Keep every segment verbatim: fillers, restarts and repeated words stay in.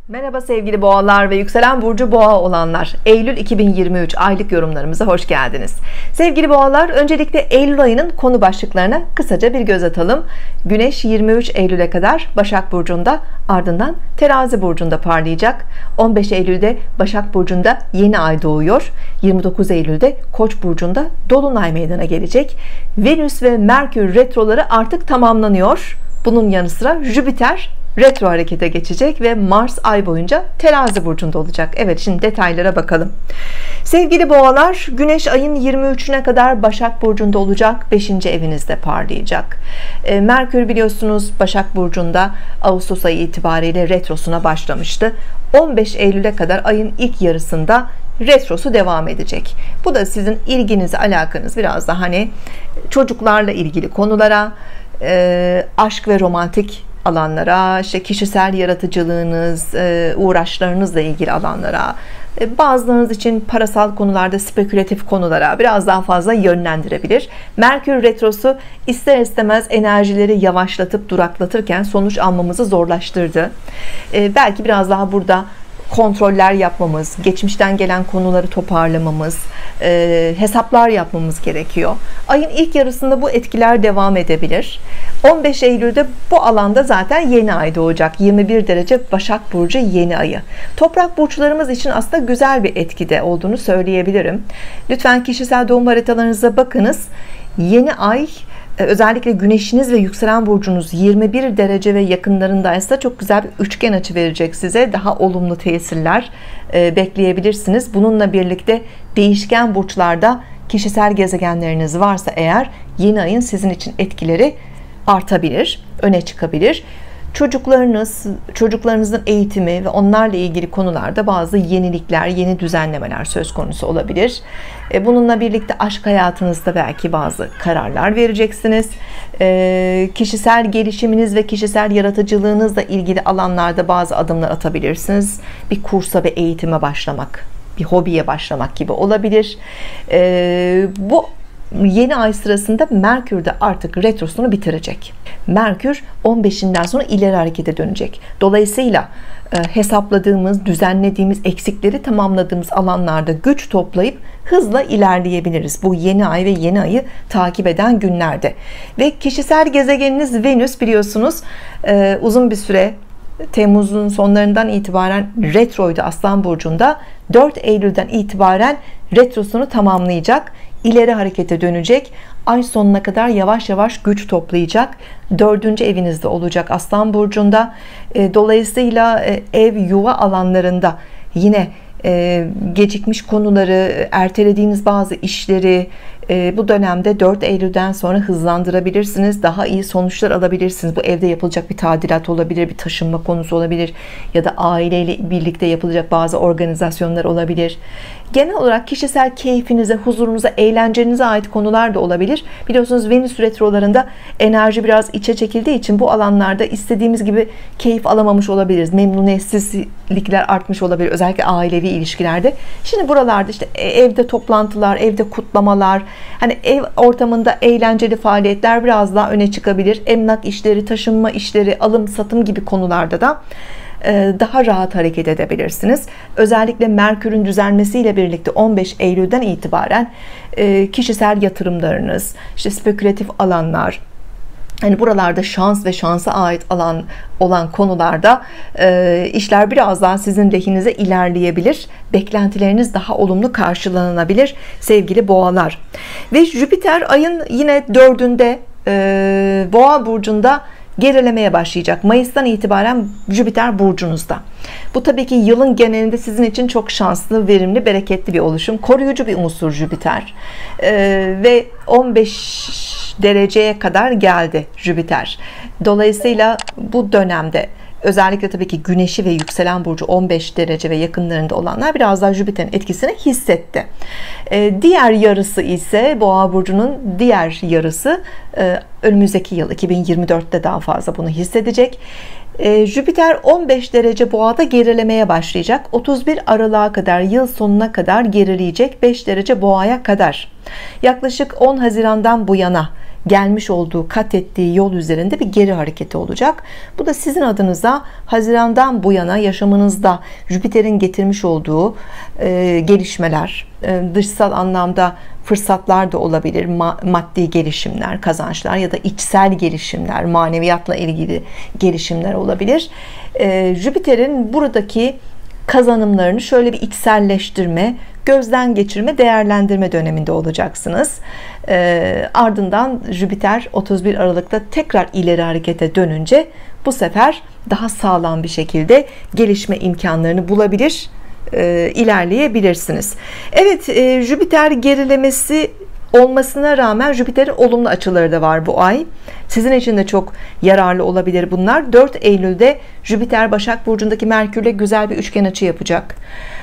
Merhaba sevgili boğalar ve yükselen burcu boğa olanlar, Eylül iki bin yirmi üç aylık yorumlarımıza hoş geldiniz. Sevgili boğalar, öncelikle Eylül ayının konu başlıklarına kısaca bir göz atalım. Güneş yirmi üç Eylül'e kadar Başak Burcu'nda, ardından Terazi Burcu'nda parlayacak. on beş Eylül'de Başak Burcu'nda yeni ay doğuyor. yirmi dokuz Eylül'de Koç burcunda dolunay meydana gelecek. Venüs ve Merkür retroları artık tamamlanıyor. Bunun yanı sıra Jüpiter retro harekete geçecek ve Mars ay boyunca Terazi burcunda olacak. Evet, şimdi detaylara bakalım. Sevgili boğalar, Güneş ayın yirmi üçüne kadar Başak burcunda olacak, beşinci evinizde parlayacak. Merkür biliyorsunuz Başak burcunda Ağustos ayı itibariyle retrosuna başlamıştı. on beş Eylül'e kadar ayın ilk yarısında retrosu devam edecek. Bu da sizin ilginizi, alakanız biraz da hani çocuklarla ilgili konulara, e, aşk ve romantik alanlara, işte kişisel yaratıcılığınız, uğraşlarınızla ilgili alanlara, bazılarınız için parasal konularda, spekülatif konulara biraz daha fazla yönlendirebilir. Merkür retrosu ister istemez enerjileri yavaşlatıp duraklatırken sonuç almamızı zorlaştırdı. Belki biraz daha burada kontroller yapmamız, geçmişten gelen konuları toparlamamız, e, hesaplar yapmamız gerekiyor. Ayın ilk yarısında bu etkiler devam edebilir. on beş Eylül'de bu alanda zaten yeni ay doğacak. yirmi bir derece Başak Burcu yeni ayı. Toprak burçlarımız için aslında güzel bir etkide olduğunu söyleyebilirim. Lütfen kişisel doğum haritalarınıza bakınız. Yeni ay, özellikle güneşiniz ve yükselen burcunuz yirmi bir derece ve yakınlarındaysa çok güzel bir üçgen açı verecek size. Daha olumlu tesirler bekleyebilirsiniz. Bununla birlikte değişken burçlarda kişisel gezegenleriniz varsa eğer yeni ayın sizin için etkileri artabilir, öne çıkabilir. Çocuklarınız, çocuklarınızın eğitimi ve onlarla ilgili konularda bazı yenilikler, yeni düzenlemeler söz konusu olabilir. Bununla birlikte aşk hayatınızda belki bazı kararlar vereceksiniz. Kişisel gelişiminiz ve kişisel yaratıcılığınızla ilgili alanlarda bazı adımlar atabilirsiniz. Bir kursa ve eğitime başlamak, bir hobiye başlamak gibi olabilir. Bu yeni ay sırasında Merkür de artık retrosunu bitirecek. Merkür on beşinden sonra ileri harekete dönecek. Dolayısıyla hesapladığımız, düzenlediğimiz, eksikleri tamamladığımız alanlarda güç toplayıp hızla ilerleyebiliriz. Bu yeni ay ve yeni ayı takip eden günlerde. Ve kişisel gezegeniniz Venüs biliyorsunuz uzun bir süre, Temmuz'un sonlarından itibaren retroydu Aslan Burcu'nda. dört Eylül'den itibaren retrosunu tamamlayacak. İleri harekete dönecek. Ay sonuna kadar yavaş yavaş güç toplayacak. Dördüncü evinizde olacak Aslan Burcu'nda. Dolayısıyla ev, yuva alanlarında yine gecikmiş konuları, ertelediğiniz bazı işleri bu dönemde dört Eylül'den sonra hızlandırabilirsiniz. Daha iyi sonuçlar alabilirsiniz. Bu evde yapılacak bir tadilat olabilir, bir taşınma konusu olabilir ya da aileyle birlikte yapılacak bazı organizasyonlar olabilir. Genel olarak kişisel keyfinize, huzurunuza, eğlencenize ait konular da olabilir. Biliyorsunuz Venüs retrolarında enerji biraz içe çekildiği için bu alanlarda istediğimiz gibi keyif alamamış olabiliriz. Memnuniyetsizlikler artmış olabilir. Özellikle ailevi ilişkilerde. Şimdi buralarda işte evde toplantılar, evde kutlamalar, hani ev ortamında eğlenceli faaliyetler biraz daha öne çıkabilir. Emlak işleri, taşınma işleri, alım satım gibi konularda da daha rahat hareket edebilirsiniz. Özellikle Merkür'ün düzelmesiyle birlikte on beş Eylül'den itibaren kişisel yatırımlarınız, işte spekülatif alanlar, hani buralarda şans ve şansa ait alan olan konularda e, işler biraz daha sizin lehinize ilerleyebilir. Beklentileriniz daha olumlu karşılanabilir sevgili boğalar. Ve Jüpiter ayın yine dördünde e, Boğa burcunda gerilemeye başlayacak. Mayıs'tan itibaren Jüpiter burcunuzda. Bu tabii ki yılın genelinde sizin için çok şanslı, verimli, bereketli bir oluşum. Koruyucu bir unsur Jüpiter. Ee, ve on beş dereceye kadar geldi Jüpiter. Dolayısıyla bu dönemde özellikle tabii ki güneşi ve yükselen burcu on beş derece ve yakınlarında olanlar biraz daha Jüpiter'in etkisini hissetti. Ee, diğer yarısı ise Boğa burcunun diğer yarısı e, önümüzdeki yıl iki bin yirmi dörtte daha fazla bunu hissedecek. Ee, Jüpiter on beş derece Boğa'da gerilemeye başlayacak. otuz bir Aralık'a kadar, yıl sonuna kadar gerileyecek, beş derece Boğa'ya kadar. Yaklaşık on Haziran'dan bu yana gelmiş olduğu, kat ettiği yol üzerinde bir geri hareketi olacak. Bu da sizin adınıza Haziran'dan bu yana yaşamınızda Jüpiter'in getirmiş olduğu e, gelişmeler, e, dışsal anlamda fırsatlar da olabilir, ma maddi gelişimler, kazançlar ya da içsel gelişimler, maneviyatla ilgili gelişimler olabilir. E, Jüpiter'in buradaki kazanımlarını şöyle bir içselleştirme, gözden geçirme, değerlendirme döneminde olacaksınız. E, ardından Jüpiter otuz bir Aralık'ta tekrar ileri harekete dönünce bu sefer daha sağlam bir şekilde gelişme imkanlarını bulabilir, e, ilerleyebilirsiniz. Evet, e, Jüpiter gerilemesi olmasına rağmen Jüpiter'in olumlu açıları da var bu ay. Sizin için de çok yararlı olabilir bunlar. dört Eylül'de Jüpiter Başak Burcu'ndaki Merkür'le güzel bir üçgen açı yapacak.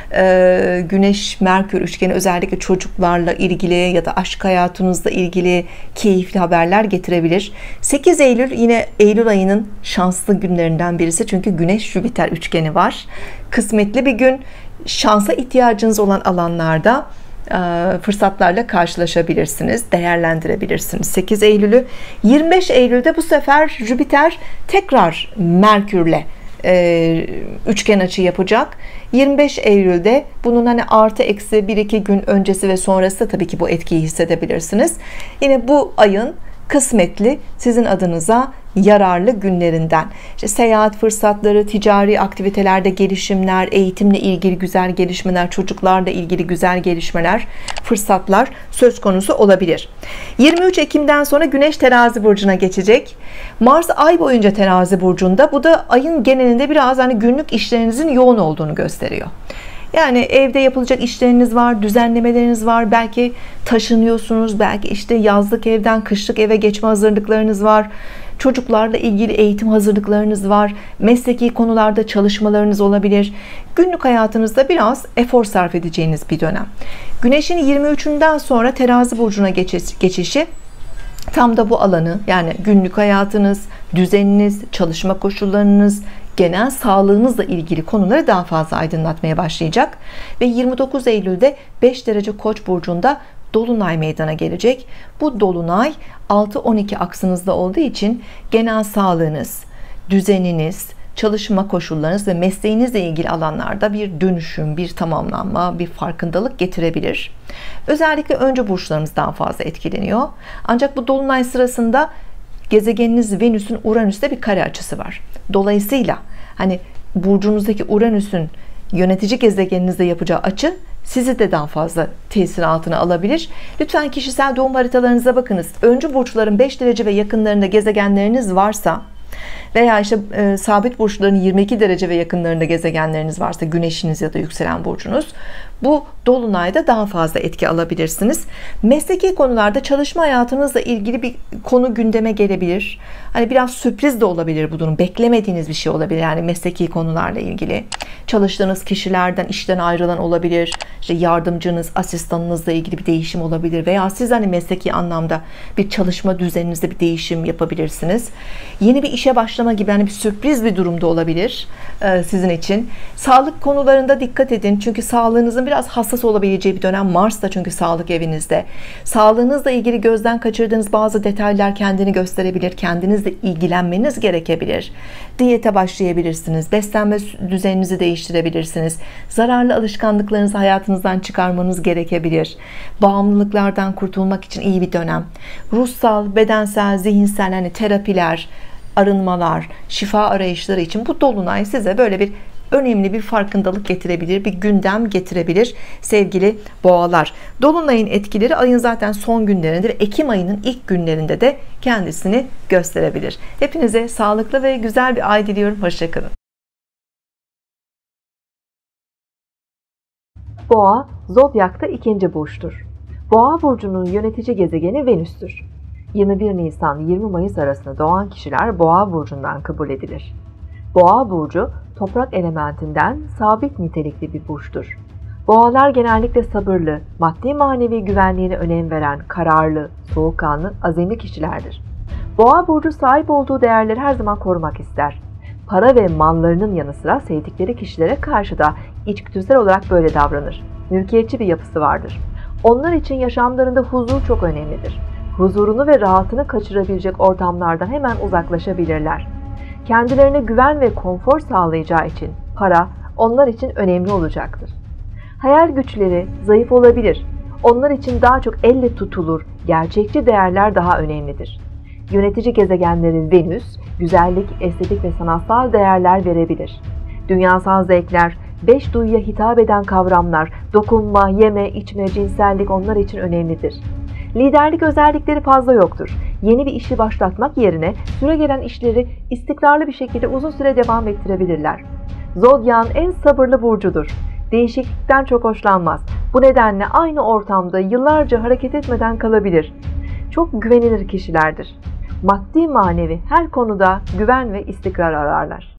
Ee, Güneş Merkür üçgeni özellikle çocuklarla ilgili ya da aşk hayatınızla ilgili keyifli haberler getirebilir. sekiz Eylül yine Eylül ayının şanslı günlerinden birisi, çünkü Güneş Jüpiter üçgeni var. Kısmetli bir gün, şansa ihtiyacınız olan alanlarda fırsatlarla karşılaşabilirsiniz, değerlendirebilirsiniz. sekiz Eylül'ü yirmi beş Eylül'de bu sefer Jüpiter tekrar Merkür'le e, üçgen açı yapacak. yirmi beş Eylül'de bunun hani artı eksi bir iki gün öncesi ve sonrası da tabii ki bu etkiyi hissedebilirsiniz. Yine bu ayın kısmetli, sizin adınıza yararlı günlerinden. İşte seyahat fırsatları, ticari aktivitelerde gelişimler, eğitimle ilgili güzel gelişmeler, çocuklarla ilgili güzel gelişmeler, fırsatlar söz konusu olabilir. yirmi üç Ekim'den sonra Güneş Terazi burcuna geçecek. Mars ay boyunca Terazi burcunda. Bu da ayın genelinde biraz hani günlük işlerinizin yoğun olduğunu gösteriyor. Yani evde yapılacak işleriniz var, düzenlemeleriniz var, belki taşınıyorsunuz, belki işte yazlık evden kışlık eve geçme hazırlıklarınız var, çocuklarla ilgili eğitim hazırlıklarınız var, mesleki konularda çalışmalarınız olabilir. Günlük hayatınızda biraz efor sarf edeceğiniz bir dönem. Güneşin yirmi üçünden sonra Terazi burcuna geçişi tam da bu alanı, yani günlük hayatınız, düzeniniz, çalışma koşullarınız, genel sağlığınızla ilgili konuları daha fazla aydınlatmaya başlayacak ve yirmi dokuz Eylül'de beş derece Koç burcunda dolunay meydana gelecek. Bu dolunay altı on iki aksınızda olduğu için genel sağlığınız, düzeniniz, çalışma koşullarınız ve mesleğinizle ilgili alanlarda bir dönüşüm, bir tamamlanma, bir farkındalık getirebilir. Özellikle önce burçlarımız daha fazla etkileniyor. Ancak bu dolunay sırasında gezegeniniz Venüs'ün Uranüs'te bir kare açısı var. Dolayısıyla hani burcunuzdaki Uranüs'ün yönetici gezegeninizde yapacağı açı sizi de daha fazla tesir altına alabilir. Lütfen kişisel doğum haritalarınıza bakınız. Öncü burçların beş derece ve yakınlarında gezegenleriniz varsa veya işte e, sabit burçların yirmi iki derece ve yakınlarında gezegenleriniz varsa, güneşiniz ya da yükselen burcunuz, bu dolunayda daha fazla etki alabilirsiniz. Mesleki konularda çalışma hayatınızla ilgili bir konu gündeme gelebilir. Hani biraz sürpriz de olabilir bu durum. Beklemediğiniz bir şey olabilir. Yani mesleki konularla ilgili. Çalıştığınız kişilerden işten ayrılan olabilir. İşte yardımcınız, asistanınızla ilgili bir değişim olabilir. Veya siz hani mesleki anlamda bir çalışma düzeninizde bir değişim yapabilirsiniz. Yeni bir işe başlama gibi hani bir sürpriz bir durumda olabilir sizin için. Sağlık konularında dikkat edin. Çünkü sağlığınızın biraz hassas olabileceği bir dönem. Mars da çünkü sağlık evinizde. Sağlığınızla ilgili gözden kaçırdığınız bazı detaylar kendini gösterebilir. Kendinizle ilgilenmeniz gerekebilir. Diyete başlayabilirsiniz. Beslenme düzeninizi değiştirebilirsiniz. Zararlı alışkanlıklarınızı hayatınızdan çıkarmanız gerekebilir. Bağımlılıklardan kurtulmak için iyi bir dönem. Ruhsal, bedensel, zihinsel hani terapiler, arınmalar, şifa arayışları için bu dolunay size böyle bir önemli bir farkındalık getirebilir, bir gündem getirebilir sevgili boğalar. Dolunayın etkileri ayın zaten son günlerinde ve Ekim ayının ilk günlerinde de kendisini gösterebilir. Hepinize sağlıklı ve güzel bir ay diliyorum. Hoşça kalın. Boğa, zodyakta ikinci burçtur. Boğa burcunun yönetici gezegeni Venüs'tür. yirmi bir Nisan yirmi Mayıs arasında doğan kişiler Boğa burcundan kabul edilir. Boğa burcu toprak elementinden sabit nitelikli bir burçtur. Boğalar genellikle sabırlı, maddi manevi güvenliğine önem veren, kararlı, soğukkanlı, azimli kişilerdir. Boğa burcu sahip olduğu değerleri her zaman korumak ister. Para ve mallarının yanı sıra sevdikleri kişilere karşı da içgüdüsel olarak böyle davranır. Mülkiyetçi bir yapısı vardır. Onlar için yaşamlarında huzur çok önemlidir. huzurunu ve rahatını kaçırabilecek ortamlardan hemen uzaklaşabilirler. Kendilerine güven ve konfor sağlayacağı için para onlar için önemli olacaktır. Hayal güçleri zayıf olabilir. Onlar için daha çok elle tutulur, gerçekçi değerler daha önemlidir. Yönetici gezegenleri Venüs, güzellik, estetik ve sanatsal değerler verebilir. Dünyasal zevkler, beş duyuya hitap eden kavramlar, dokunma, yeme, içme, cinsellik onlar için önemlidir. Liderlik özellikleri fazla yoktur. Yeni bir işi başlatmak yerine süregelen işleri istikrarlı bir şekilde uzun süre devam ettirebilirler. Zodyağın en sabırlı burcudur. Değişiklikten çok hoşlanmaz. Bu nedenle aynı ortamda yıllarca hareket etmeden kalabilir. Çok güvenilir kişilerdir. Maddi manevi her konuda güven ve istikrar ararlar.